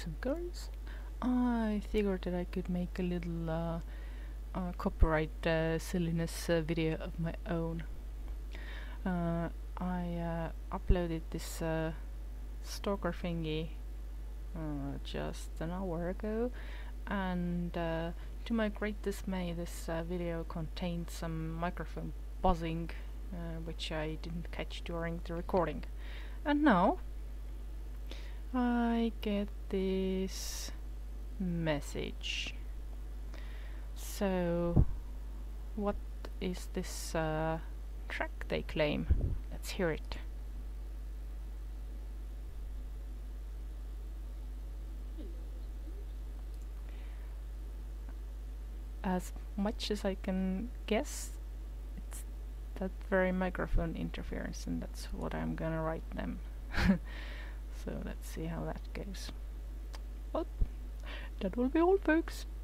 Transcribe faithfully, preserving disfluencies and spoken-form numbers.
boys and girls. I figured that I could make a little uh, uh, copyright uh, silliness uh, video of my own. Uh, I uh, uploaded this uh, stalker thingy uh, just an hour ago, and uh, to my great dismay, this uh, video contained some microphone buzzing, uh, which I didn't catch during the recording. And now I get this message. So, what is this uh, track they claim? Let's hear it. As much as I can guess, it's that very microphone interference, and that's what I'm gonna write them. So let's see how that goes. Well, that will be all, folks.